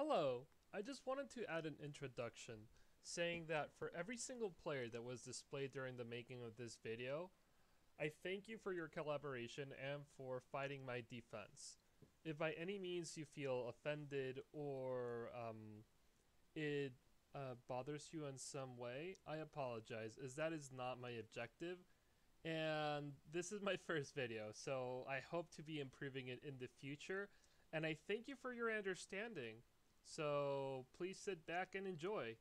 Hello, I just wanted to add an introduction saying that for every single player that was displayed during the making of this video, I thank you for your collaboration and for fighting my defense. If by any means you feel offended or it bothers you in some way, I apologize, as that is not my objective. And this is my first video, so I hope to be improving it in the future. And I thank you for your understanding. So please sit back and enjoy.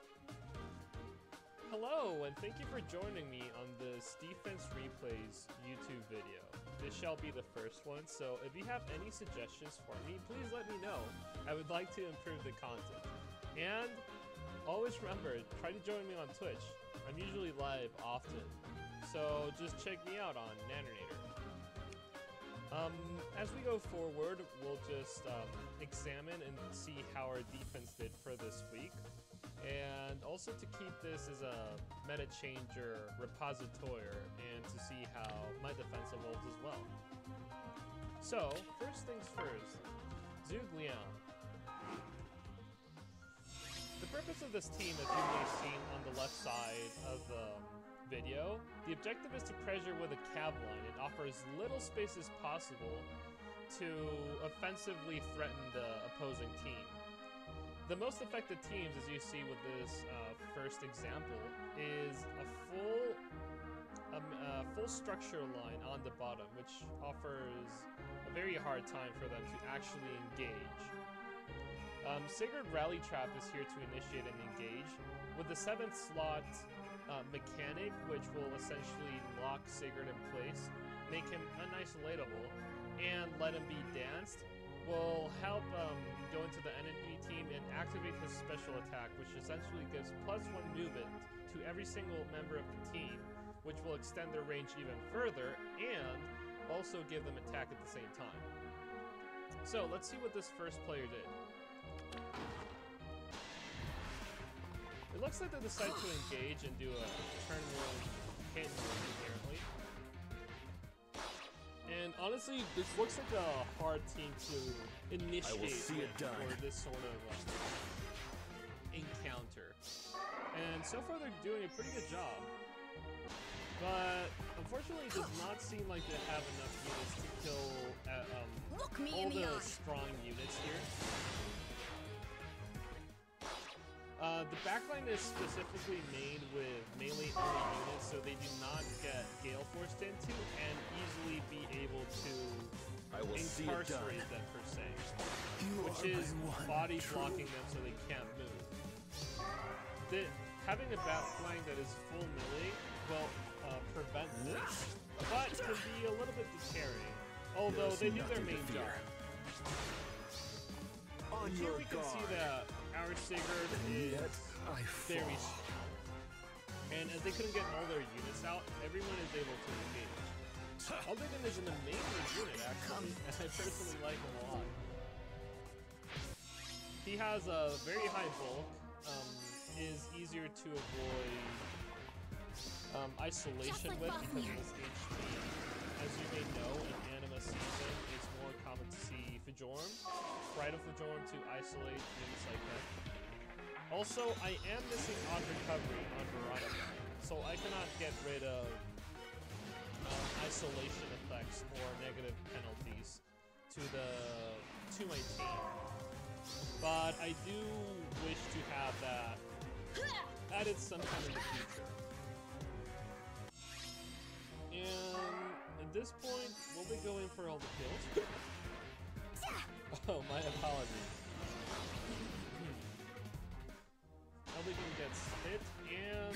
Hello, and thank you for joining me on this Defense Replays YouTube video. This shall be the first one, so if you have any suggestions for me, please let me know. I would like to improve the content. And always remember, try to join me on Twitch. I'm usually live often, so just check me out on Naninator. As we go forward, we'll just examine and see how our defense did for this week. And also to keep this as a meta changer repository and to see how my defense evolves as well. So, first things first, Zhuge Liang. The purpose of this team, as you may have seen on the left side of the video, the objective is to pressure with a cav line and offer as little space as possible to offensively threaten the opposing team. The most effective teams, as you see with this first example, is a full structure line on the bottom, which offers a very hard time for them to actually engage. Sigurd Rally Trap is here to initiate and engage, with the 7th slot mechanic, which will essentially lock Sigurd in place, make him unisolatable, and let him be danced, will help go into the enemy team and activate his special attack, which essentially gives +1 movement to every single member of the team, which will extend their range even further, and also give them attack at the same time. So let's see what this first player did. It looks like they decided to engage and do a turn 1 hit apparently. And honestly, this looks like a hard team to initiate for this sort of encounter. And so far they're doing a pretty good job. But unfortunately it does not seem like they have enough units to kill all the strong units here. The backline is specifically made with melee only units, so they do not get Gale Forced into and easily be able to incarcerate them per se, which is body blocking them so they can't move. Having a backline that is full melee will prevent this, but can be a little bit deterring, although they do their main job. Here we can see that our Sigurd is very strong. And as they couldn't get all their units out, everyone is able to engage. Aldegon is an amazing unit, actually, and I personally like him a lot. He has a very high bulk, is easier to avoid isolation with because of his HP. As you may know, in Anima season, it's more common to see Fjorm, Bridal Fjorm to isolate units like that. Also, I am missing odd recovery on Veronica, so I cannot get rid of isolation effects or negative penalties to my team. But I do wish to have that added sometime in the future. And at this point, we'll be going for all the kills. Oh, my apologies. Aldegon gets hit, and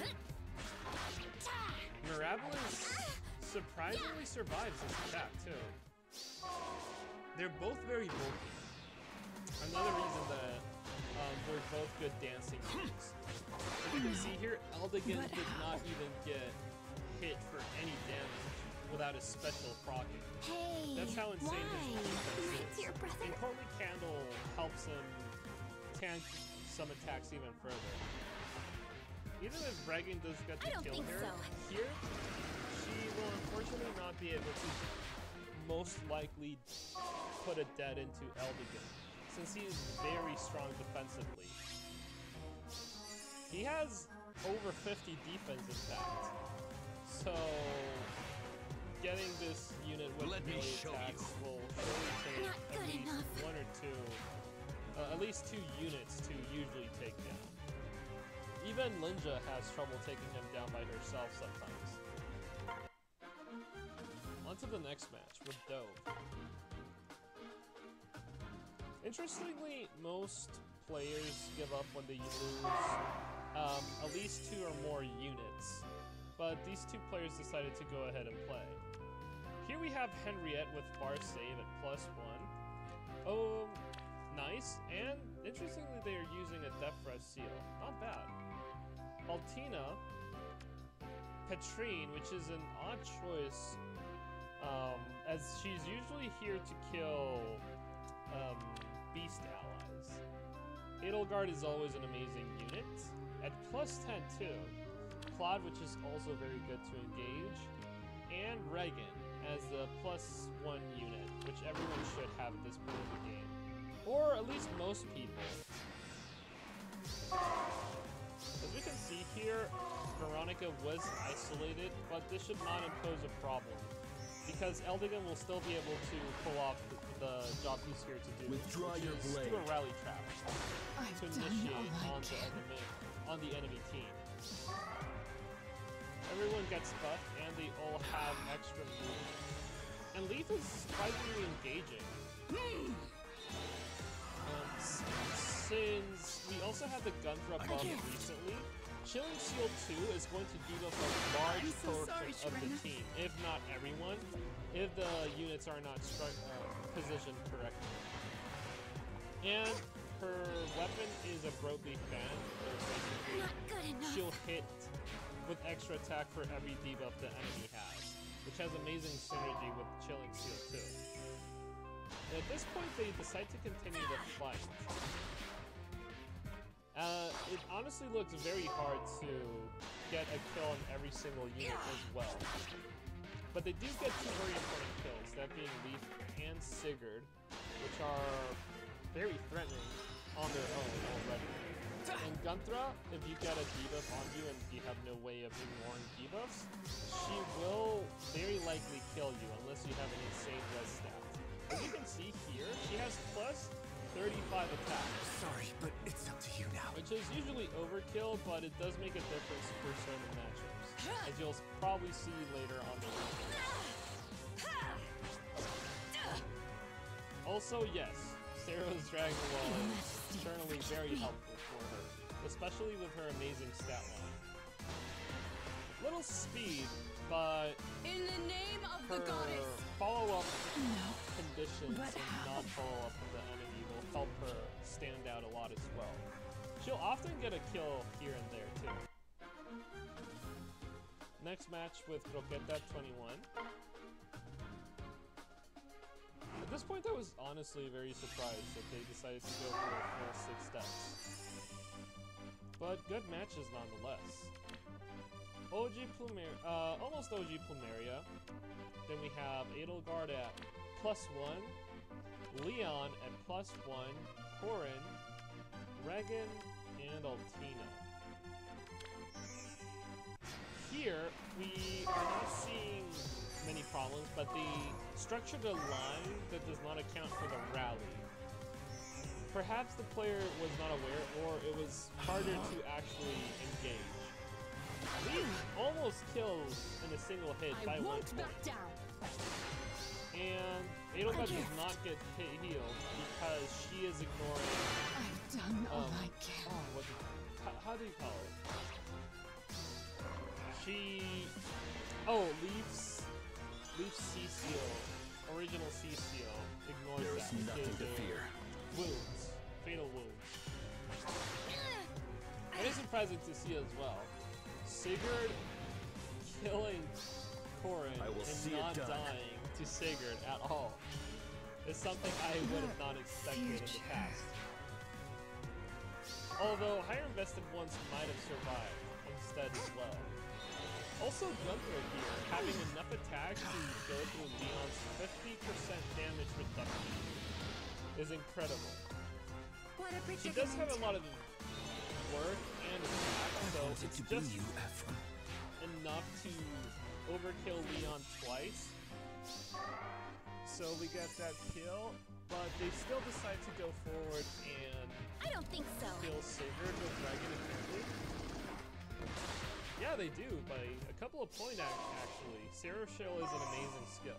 Mirabilis surprisingly survives this attack, too. They're both very bulky. Another reason that they're both good dancing units. As you can see here, Aldegon did not even get hit for any damage without a special proccing. That's how insane his defense is. And Courtly Candle helps him tank some attacks even further. Even if Regan does get the kill here, she will unfortunately not be able to most likely put a dead into Aldegon, since he is very strong defensively. He has over 50 defense, in fact. So, getting this unit with melee attacks will surely take at least one or two, at least 2 units to usually take down. Even Linja has trouble taking him down by herself sometimes. On to the next match with Dove. Interestingly, most players give up when they lose at least 2 or more units, but these 2 players decided to go ahead and play. Here we have Henriette with bar save at +1. Oh, nice, and interestingly they are using a Death Rush seal. Not bad. Altina, Petrine, which is an odd choice, as she's usually here to kill beast allies. Edelgard is always an amazing unit. At +10 too. Claude, which is also very good to engage. And Regan as the +1 unit, which everyone should have at this point of the game. Or at least most people. As we can see here, Veronica was isolated, but this should not impose a problem, because Eldigan will still be able to pull off the job he's here to do, Withdraw which your is blade. do a rally trap to initiate on the enemy team. Everyone gets buffed, and they all have extra moves. And Leaf is surprisingly engaging. Since we also had the Gunthra buff recently, Chilling Seal 2 is going to debuff a large portion of the team, if not everyone, if the units are not positioned correctly. And her weapon is a Broadleaf Band, so basically she'll hit with extra attack for every debuff the enemy has, which has amazing synergy with Chilling Seal 2. And at this point, they decide to continue the fight. It honestly looks very hard to get a kill on every single unit as well. But they do get 2 very important kills, that being Leaf and Sigurd, which are very threatening on their own already. And Gunthra, if you get a debuff on you and you have no way of ignoring debuffs, she will very likely kill you unless you have an insane res stat. As you can see here, she has +35 attack. Sorry, but it's up to you now. Which is usually overkill, but it does make a difference for certain matchups, as you'll probably see later on the replays. Also, yes, Sarah's Dragon Wall is certainly very helpful for her, especially with her amazing stat line. Little speed, but in the name of her the goddess. follow-up conditions and non-follow-up from the enemy will help her stand out a lot as well. She'll often get a kill here and there too. Next match with Croqueta 21. At this point I was honestly very surprised that they decided to go for a full 6 steps. But good matches nonetheless. Almost OG Plumeria. Then we have Edelgard at +1, Leon at +1, Corin, Regan, and Altina. Here, we are not seeing many problems, but they structured a line that does not account for the rally. Perhaps the player was not aware, or it was harder to actually engage. Leaf almost kills in a single hit by 1 point. And Edelgard does not get healed because she is ignoring. I've done all I can. How do you call it? Leaf's C-Seal, original C-Seal, ignores There that. is nothing to fear. Wounds. Fatal wounds. It is surprising to see as well. Sigurd killing Corin and not dying to Sigurd at all is something I would have not expected in the past. Although higher invested ones might have survived instead as well. Also Gunthra here, having enough attack to go through Leon's 50% damage reduction is incredible. What a She does have a lot of work and attack, so Wanted it's to be just you, Ephraim. enough to overkill Leon twice. So we got that kill, but they still decide to go forward and I don't think so. kill Sigurd with Dragon apparently. Yeah, they do, by a couple of point actually. Zero Shield is an amazing skill.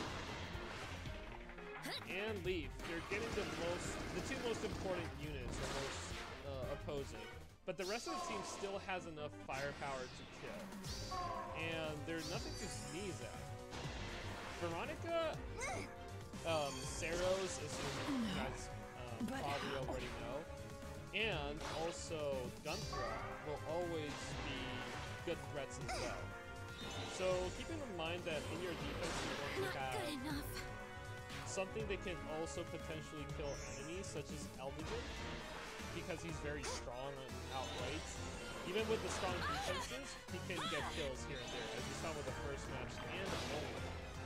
And Leaf, they're getting the two most important units, or most opposing. But the rest of the team still has enough firepower to kill. And there's nothing to sneeze at. Veronica, Saros, as you guys probably already know, and also Gunthra will always be good threats as well. So keeping in mind that in your defense you're going to have Good enough. something that can also potentially kill enemies, such as Elvigen, because he's very strong and outright. Even with the strong defenses, he can get kills here and there, as you saw with the first match and the only.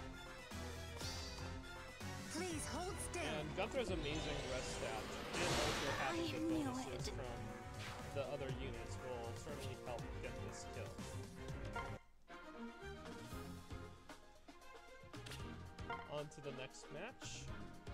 Please hold still. And Gunthra's amazing rest stat, and also having the knew bonuses it. from the other units will certainly help get this kill. On to the next match.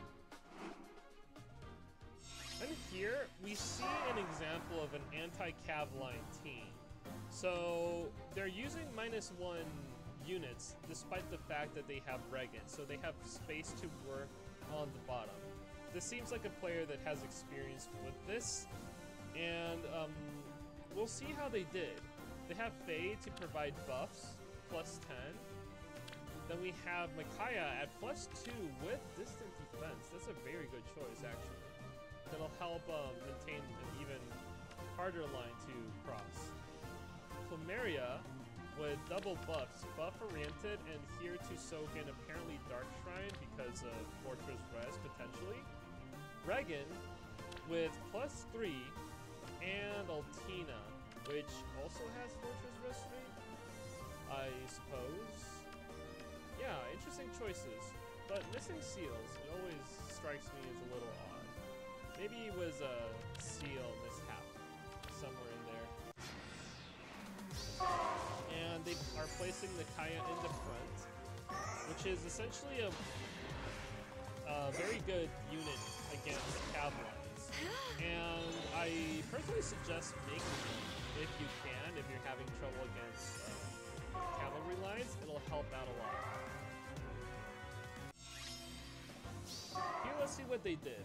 And here we see an example of an anti-cav line team. So they're using -1 units despite the fact that they have Regan, so they have space to work on the bottom. This seems like a player that has experience with this, and we'll see how they did. They have Faye to provide buffs, +10. Then we have Micaiah at +2 with distant defense. That's a very good choice, actually. That'll help maintain an even harder line to cross. Plumeria with double buffs, buff-oriented, and here to soak in apparently Dark Shrine because of Fortress Res, potentially. Regan with +3, and Altina, which also has Fortress Res 3, I suppose. Yeah, interesting choices, but missing seals, it always strikes me as a little odd. Maybe it was a seal mishap somewhere in there. And they are placing the Kaya in the front, which is essentially a very good unit against cav lines. And I personally suggest making it if you can, if you're having trouble against cavalry lines, it'll help out a lot. Here, let's see what they did.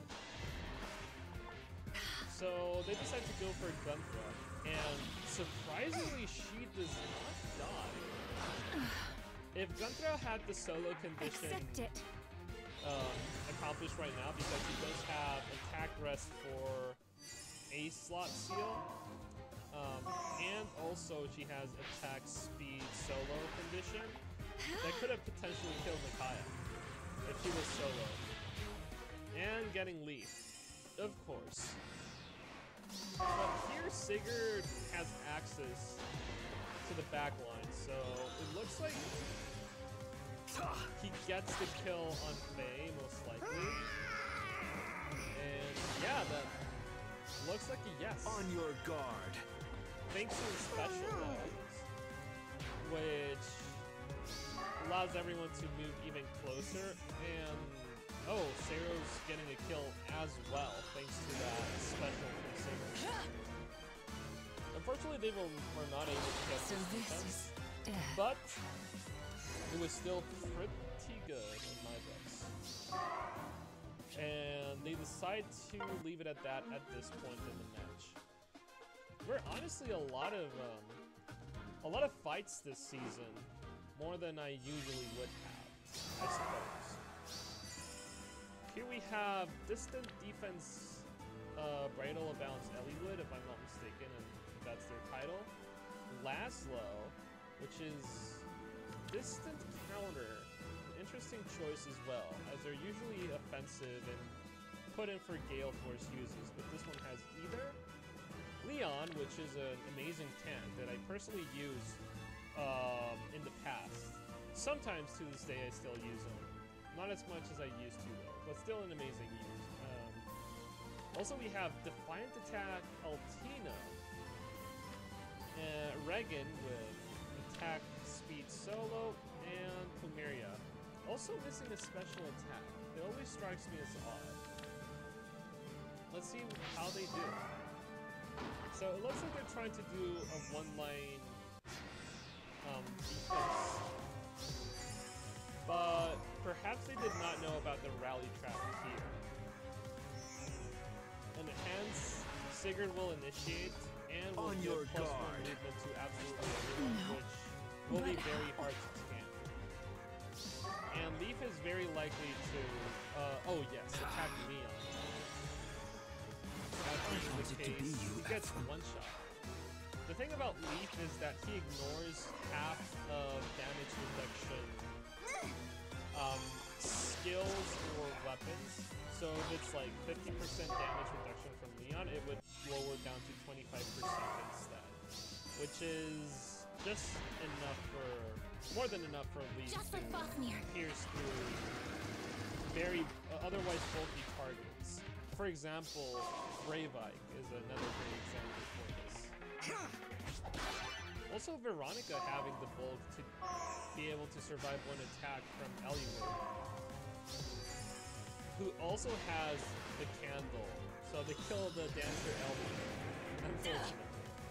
So they decided to go for Gunthra, and surprisingly, she does not die. If Gunthra had the solo condition accomplished right now, because he does have attack rest for a slot seal, and also she has attack speed solo condition, that could have potentially killed Micaiah if he was solo. And getting Leaf, of course. But here Sigurd has access to the back line, so it looks like he gets the kill on Faye, most likely. And yeah, that looks like a yes. On your guard. Thanks to the special modes, which allows everyone to move even closer, and oh, Sero's getting a kill as well, thanks to that special from Sigurd. Unfortunately, they were not able to get this defense, but it was still pretty good in my books. And they decide to leave it at that at this point in the match. We're honestly a lot of fights this season, more than I usually would have, I suppose. Here we have distant defense, Bridal of Balance Eliwood, if I'm not mistaken, and that's their title. Laszlo, which is distant counter, an interesting choice as well, as they're usually offensive and put in for Gale Force uses, but this one has either Leon, which is an amazing tank that I personally use in the past. Sometimes to this day I still use him. Not as much as I used to though, but still an amazing use. Also, we have Defiant Attack Altina. Regan with Attack Speed Solo, and Plumeria. Also missing a special attack. It always strikes me as odd. Let's see how they do. So it looks like they're trying to do a one-line defense. But perhaps they did not know about the rally trap here. And hence, Sigurd will initiate and will give +1 movement to absolutely everyone, which will be very hard to scan. And Leaf is very likely to, oh yes, attack Leon. That being the case, he gets one shot. The thing about Leaf is that he ignores half of damage reduction skills or weapons. So if it's like 50% damage reduction from Leon, it would lower down to 25% instead, which is just enough for, more than enough for Leaf to pierce through very otherwise bulky targets. For example, Bravike is another great example for this. Also, Veronica having the bulk to be able to survive one attack from Eliwood, who also has the candle, so they kill the dancer Eliwood, unfortunately.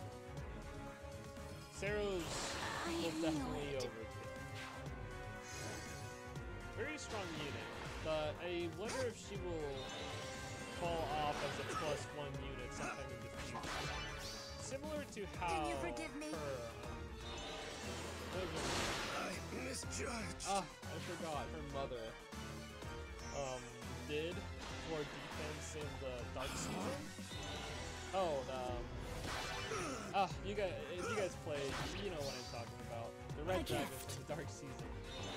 Seros will definitely overkill. Very strong unit, but I wonder if she will fall off as a +1 unit sometime in the future. Similar to how Can you forgive me? I misjudged. I forgot her mother did for defense in the Dark Season. Oh, you guys played, you know what I'm talking about. The Red Dragons in the Dark Season.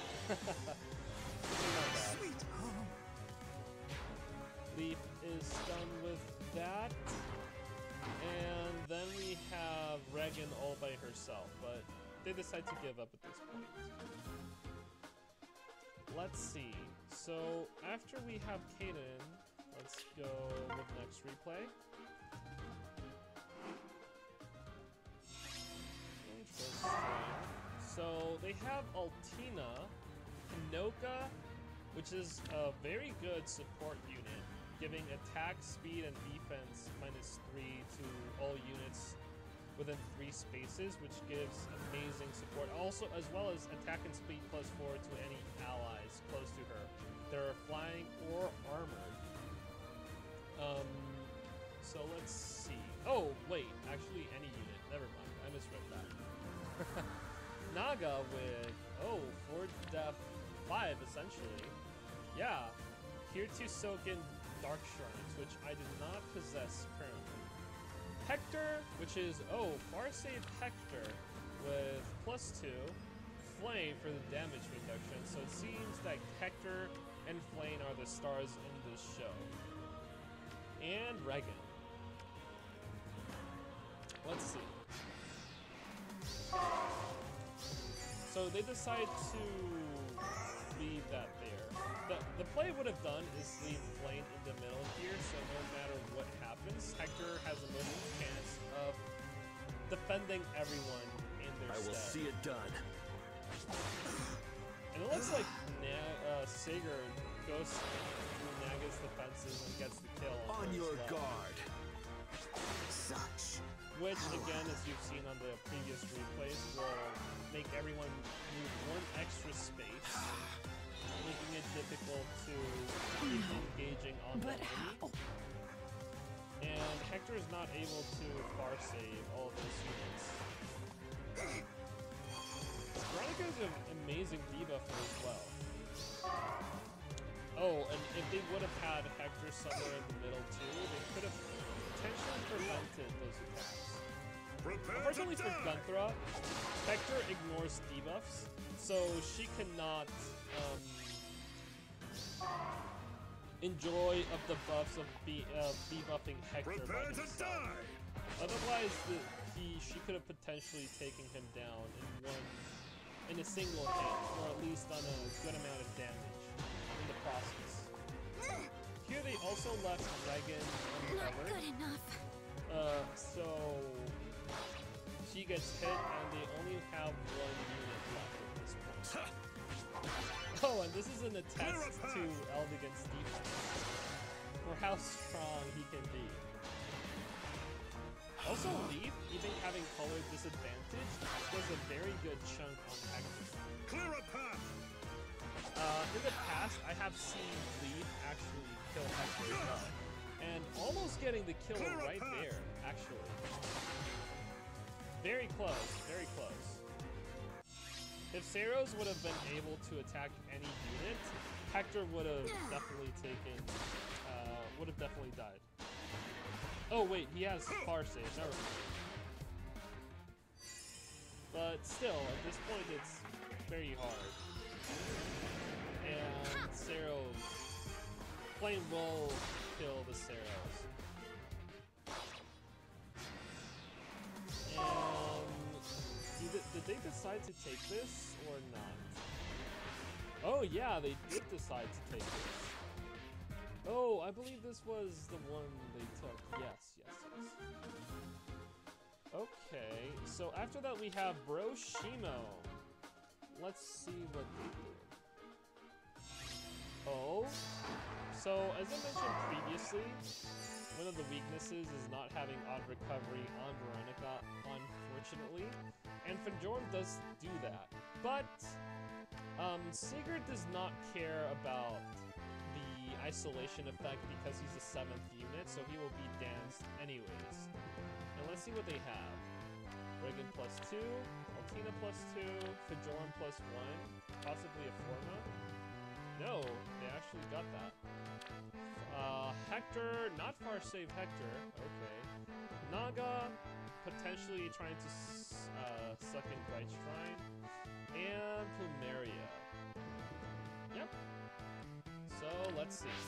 Sweet home. Leaf is done with that. And then we have Regan all by herself, but they decide to give up at this point. Let's see. So after we have Kaden, let's go with next replay. Interesting. So they have Altina, Hinoka, which is a very good support unit, giving attack, speed, and defense -3 to all units within 3 spaces, which gives amazing support. Also, as well as attack and speed +4 to any allies close to her. They're flying or armored. So let's see. Oh, wait, actually any unit. Never mind, I misread that. Naga with, 4 def 5 essentially. Yeah, here to soak in Dark Shrines, which I do not possess currently. Hector, which is, Farsave Hector with +2. Flame for the damage reduction, so it seems that Hector and Flame are the stars in this show. And Regan. Let's see. So they decide to leave that there. The play would have done is leave Flame in the middle here, so no matter what happens, Hector has a most chance of defending everyone in their stead. I will see it done. And it looks like Sigurd goes through Naga's defenses and gets the kill. On your well. guard. Such. Which, again, as you've seen on the previous replays, will make everyone move 1 extra space, making it difficult to keep engaging on the enemy. And Hector is not able to far save all of those units. Veronica is an amazing debuffer as well. Oh, and if they would have had Hector somewhere in the middle too, they could have potentially prevented those attacks. Unfortunately for Gunthra, Hector ignores debuffs, so she cannot enjoy of the buffs of debuffing Hector by himself. Otherwise, she could have potentially taken him down in a single hit, or at least on a good amount of damage in the process. Here they also left Regan Not uncovered. good enough. So she gets hit and they only have one unit left at this point. Oh, and this is an attest to Eldigan's defense, for how strong he can be. Also, Leaf, even having color disadvantage, does a very good chunk on Hector. Clear a path! In the past, I have seen Leaf actually kill Hector as well. And almost getting the kill right there, actually. Very close, very close. If Saros would have been able to attack any unit, Hector would have definitely died. Oh wait, he has far save, never mind. But still, at this point it's very hard. And Saros, Flame will kill the Saros. Did they decide to take this or not? Oh yeah, they did decide to take this. Oh, I believe this was the one they took. Yes. Okay, so after that we have Broshimo. Let's see what they did. Oh, so as I mentioned previously, one of the weaknesses is not having odd recovery on Veronica, unfortunately. And Fajorm does do that. But Sigurd does not care about the isolation effect because he's a 7th unit, so he will be danced anyways. And let's see what they have. Regan +2, Altina +2, Fajorm +1, possibly a Forma. No, they actually got that. Hector, not far save Hector, okay. Naga, potentially trying to suck in Bright Shrine, and Plumeria. Yep. So let's see.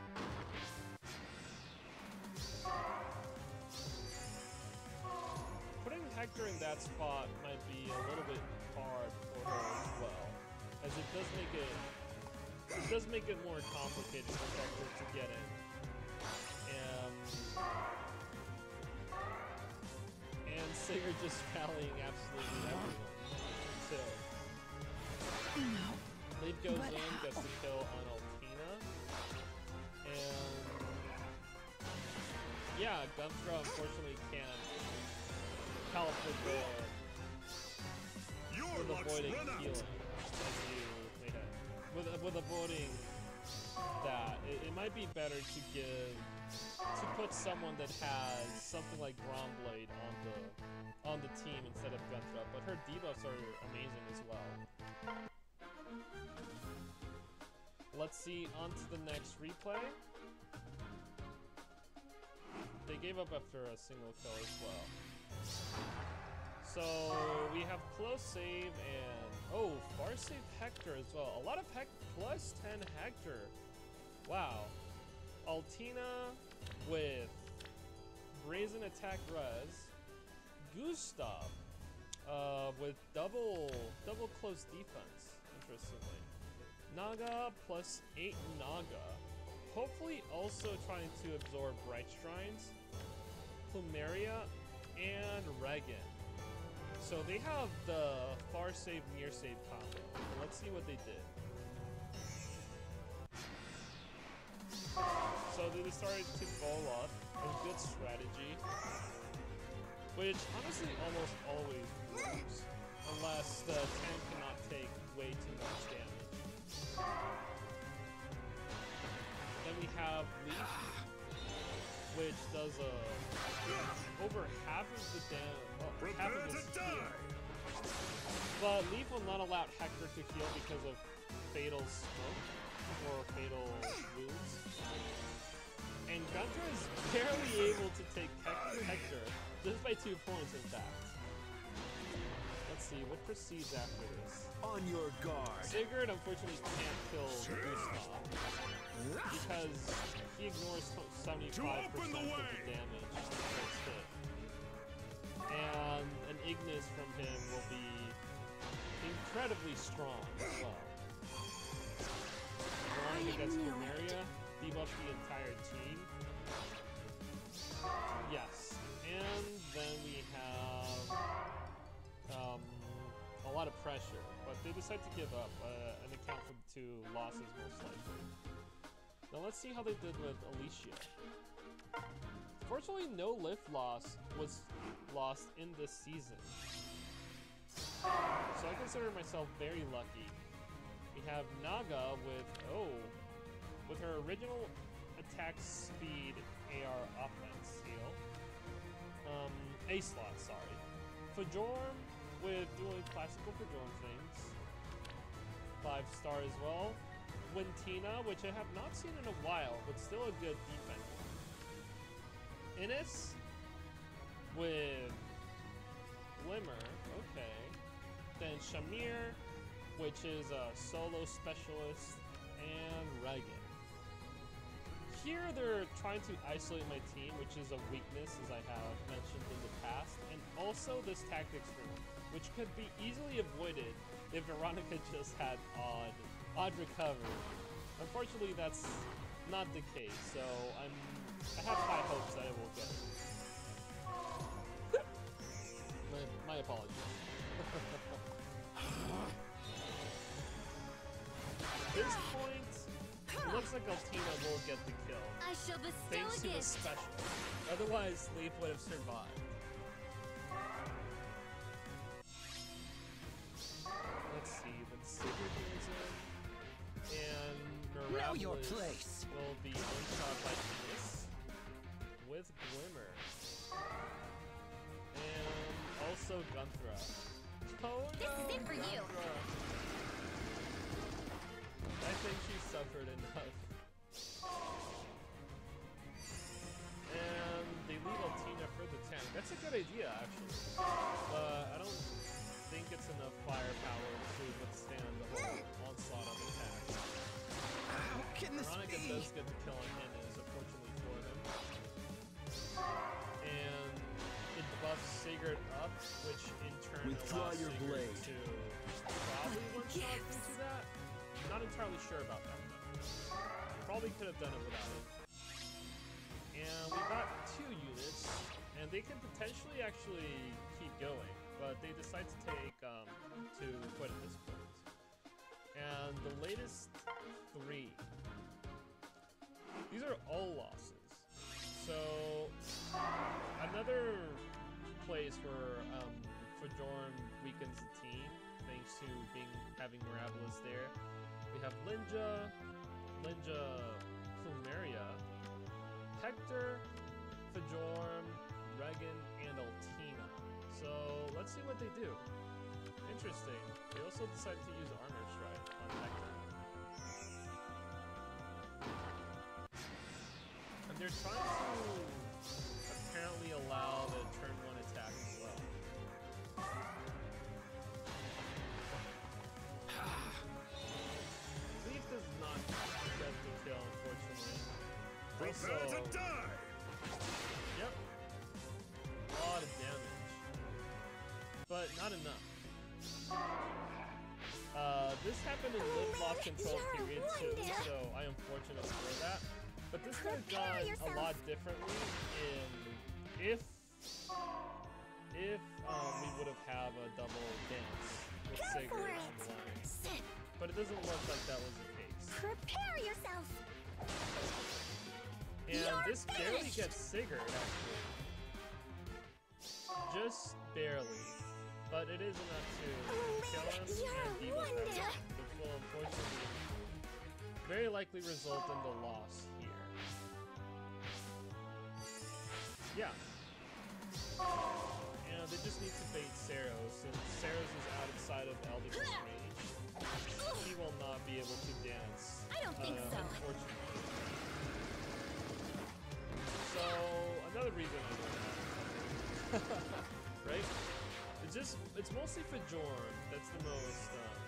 Putting Hector in that spot might be a little bit hard for her as well, as it does make it more complicated for Hector to get in. And Sigurd just rallying absolutely everyone. Leaf goes in, gets the kill on Altina. And yeah, Gunthra unfortunately can't help with avoiding healing, as you may have. With avoiding that, it might be better to put someone that has something like Gromblade on the team instead of Gunthra, but her debuffs are amazing as well. Let's see, on to the next replay. They gave up after a single kill as well. So we have close save and oh, far save Hector as well. A lot of +10 Hector. Wow. Altina with Brazen Attack Res. Gustav with double close defense, interestingly. Naga +8 Naga. Hopefully also trying to absorb Bright Shrines, Plumeria, and Regan. So they have the far save, near save combo. Let's see what they did. So they decided to ball up, a good strategy, which honestly almost always works, unless the tank cannot take way too much damage. Then we have Leaf, which does over half of the damage, half of his heal. But Leaf will not allow Hector to heal because of Fatal Smoke or Fatal Wounds. And Gunthra is barely able to take Hector, just by 2 points in fact. Let's see, what proceeds after this? On your guard. Sigurd unfortunately can't kill Gustav because he ignores 75% of the damage when it's hit. And an Ignis from him will be incredibly strong as well. Going against Plumeria, debuff the entire team. Yes, and then we have a lot of pressure, but they decide to give up and account for the 2 losses most likely. Now let's see how they did with Alicia. Fortunately, no lift loss was lost in this season, so I consider myself very lucky. We have Naga with her original attack speed AR offense heal. A-slot, sorry. Fajorm with doing classical Fajorm things. 5-star as well. Wintina, which I have not seen in a while, but still a good defender. Innis with Glimmer, okay. Then Shamir, which is a solo specialist, and Regan. Here they're trying to isolate my team, which is a weakness, as I have mentioned in the past, and also this tactics room, which could be easily avoided if Veronica just had odd recovery. Unfortunately, that's not the case, so I have high hopes that I will get it. my apologies. At this point, it looks like Altina will get the kill, I shall bestow thanks a to the gift. special. Otherwise, Leaf would have survived. Let's see, then Sigurd goes in, and Know your Mirabilis place. will be one-shot by this with Glimmer. And also Gunthra. Oh no! This is it for you. Gunthra. I think she suffered enough. And they leave Altina for the tank. That's a good idea, actually. But I don't think it's enough firepower to withstand the whole onslaught of attacks. How can this Veronica be? does get the kill on Innis, unfortunately for him. And it buffs Sigurd up, which in turn Withdraw allows your Sigurd blade. to probably one-shot into that. I'm not entirely sure about that, though. Probably could have done it without it. And we got 2 units, and they can potentially actually keep going, but they decide to take to quit at this point. And the latest 3. These are all losses. So another place where Fajorm weakens the team, thanks to having Mirabilis there. We have Linja Plumeria, Hector, Fajorm, Regan, and Altina. So let's see what they do. Interesting. They also decide to use Armor Strike on Hector. And they're trying to apparently allow the turn 1 attack as well. Leaf does not get the kill, unfortunately. Prepare to Also, die! yep, a lot of damage, but not enough. This happened in live loss control period too, so I am fortunate for that. But this could have gone a lot differently if we would have had a double dance with Sigurd on the line. Sit. But it doesn't look like that was the case. Prepare yourself. And You're this barely finished. gets Sigurd, actually. Just barely. But it is enough to kill him You're and debuff that wonder. round, which will unfortunately very likely result in the loss here. Yeah. And they just need to bait Saros, since Saros is outside of Eldegon's range. He will not be able to dance. I don't think so. Unfortunately. So another reason I know that, right? It's mostly for Jorn that's the most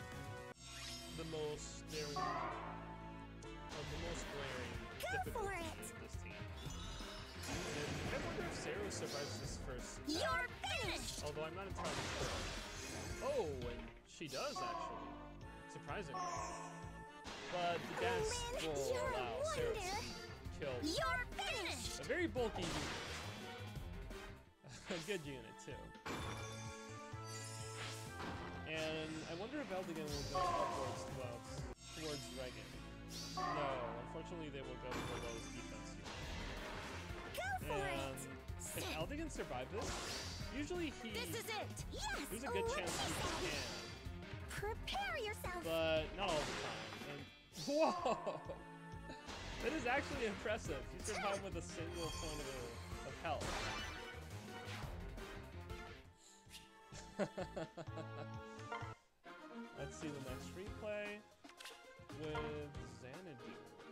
glaring for difficulty it. in this team. And I wonder if Saros survives this first attack, You're finished. although I'm not entirely sure. Oh, and she does actually, surprisingly. but the dance Lynn, will you're a allow Sarah to wonder. be killed. You're finished! A very bulky unit. A good unit, too. And I wonder if Eldigan will go upwards towards Regan. No, unfortunately they will go for the lowest defense unit. Go for And can Eldigan survive this? Usually This is it! Yes! there's a good chance he Olympus! can, Prepare yourself! but not all the time. And whoa! That is actually impressive. He survived with a single point of health. Let's see the next replay with Xanadu.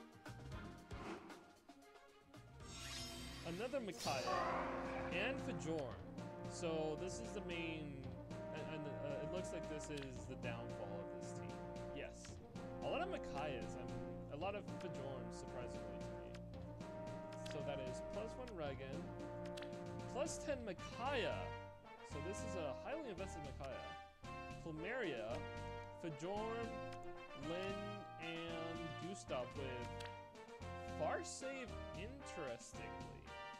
Another Micaiah and Fajorn. So this is the main, and it looks like this is the downfall of this team. Yes, a lot of Micaiahs, a lot of Fajorns, surprisingly to me. So that is +1 Regan, +10 Micaiah. So this is a highly invested Micaiah. Plumeria, Fajorn, Lynn, and Gustav with Far Save, interestingly.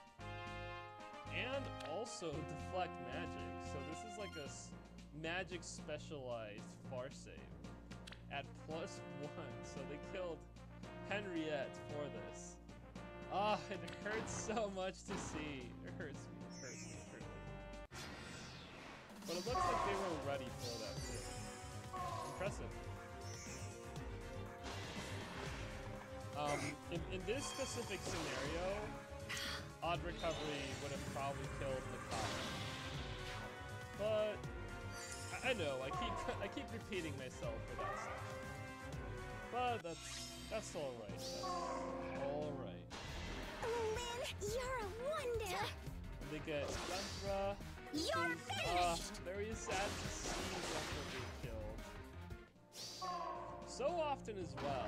And also Deflect Magic. So this is like a magic specialized Far Save at +1. So they killed Henriette for this. Ah, it hurts so much to see. It hurts me, it hurts me, it hurts me. But it looks like they were ready for that too. Impressive. In this specific scenario, Odd Recovery would have probably killed Micaiah. But I know I keep repeating myself for that stuff. But that's all right. That's all right. Lynn, you're a wonder! And they get Zenthra. You're finished! Very sad to see Zenthra being killed. So often as well.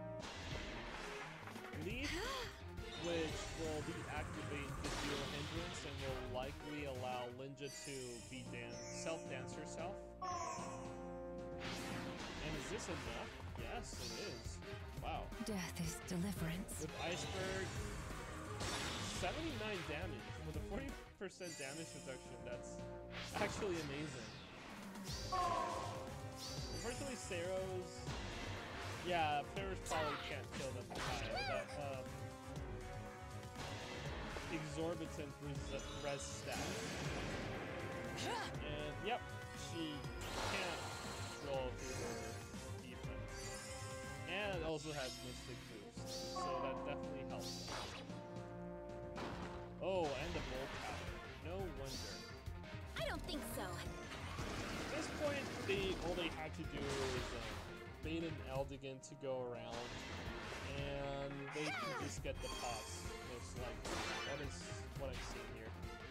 Leaf, which will deactivate the dual hindrance and will likely allow Linja to be self-dance herself. And is this enough? Yes, it is. Wow. Death is deliverance. With Iceberg, 79 damage. With a 40% damage reduction, that's actually amazing. Unfortunately, Seros... Yeah, Players probably can't kill them high. That, exorbitant res stat. And, yep, she can't roll through her defense. And it also has Mystic Boost, so that definitely helps. Oh, and the Bolt Power. No wonder. I don't think so. At this point, all they have to do is bait an Eldigan to go around, and they can just get the pots, most likely. That is what I'm seeing here.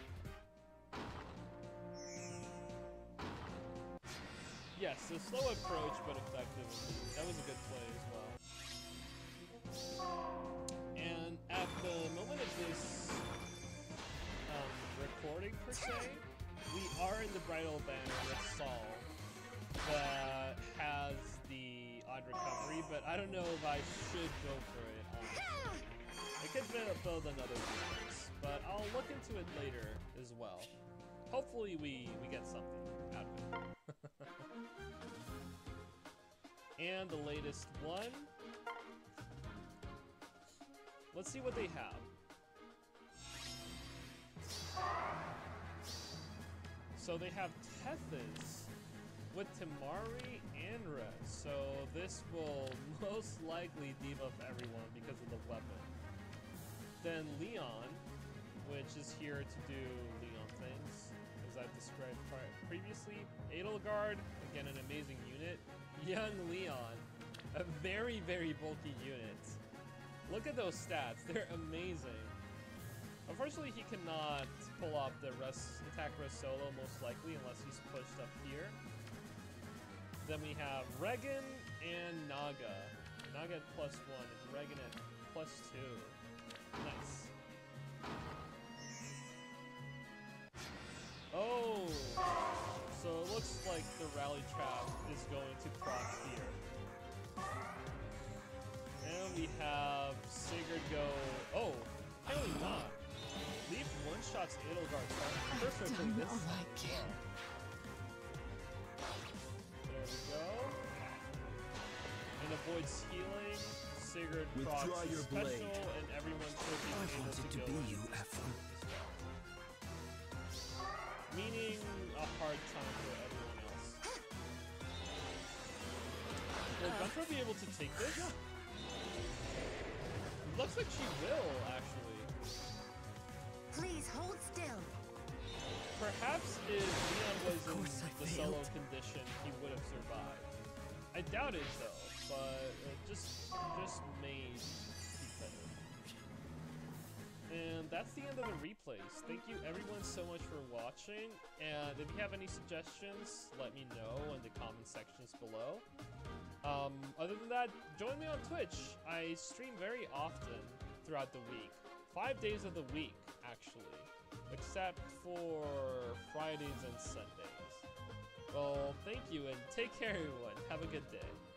Yes, a slow approach, but effective. That was a good play as well. And at the moment of this recording, per se, we are in the Bridal Banner with Saul that has the odd recovery, but I don't know if I should go for it, honestly. I could build another defense, but I'll look into it later as well. Hopefully we get something out of it. And the latest one. Let's see what they have. So they have Tethys with Temari and Res. So this will most likely debuff everyone because of the weapon. Then Leon, which is here to do Leon things, as I've described previously. Edelgard, again an amazing unit. Young Leon, a very, very bulky unit. Look at those stats, they're amazing. Unfortunately, he cannot pull off the attack res solo, most likely, unless he's pushed up here. Then we have Regan and Naga. Naga at +1 and Regan at +2. Nice. Oh! So it looks like the rally trap is going to proc here. we have Sigurd go. Oh, apparently not. Leave one shots Edelgard perfectly this time. like it. There we go. And avoids healing. Sigurd procs Withdraw his your special, blade. and everyone should be I able wanted to to go be in you, this Ephraim. meaning a hard time for everyone else. Will Gunthro be able to take this? Looks like she will, actually. Please hold still. Perhaps if Leon was in course I the solo failed. condition, he would have survived. I doubt it though, but just may be better. And that's the end of the replays. Thank you everyone so much for watching, and if you have any suggestions, let me know in the comment sections below. Other than that, join me on Twitch. I stream very often throughout the week. 5 days of the week, actually. Except for Fridays and Sundays. Well, thank you and take care everyone. Have a good day.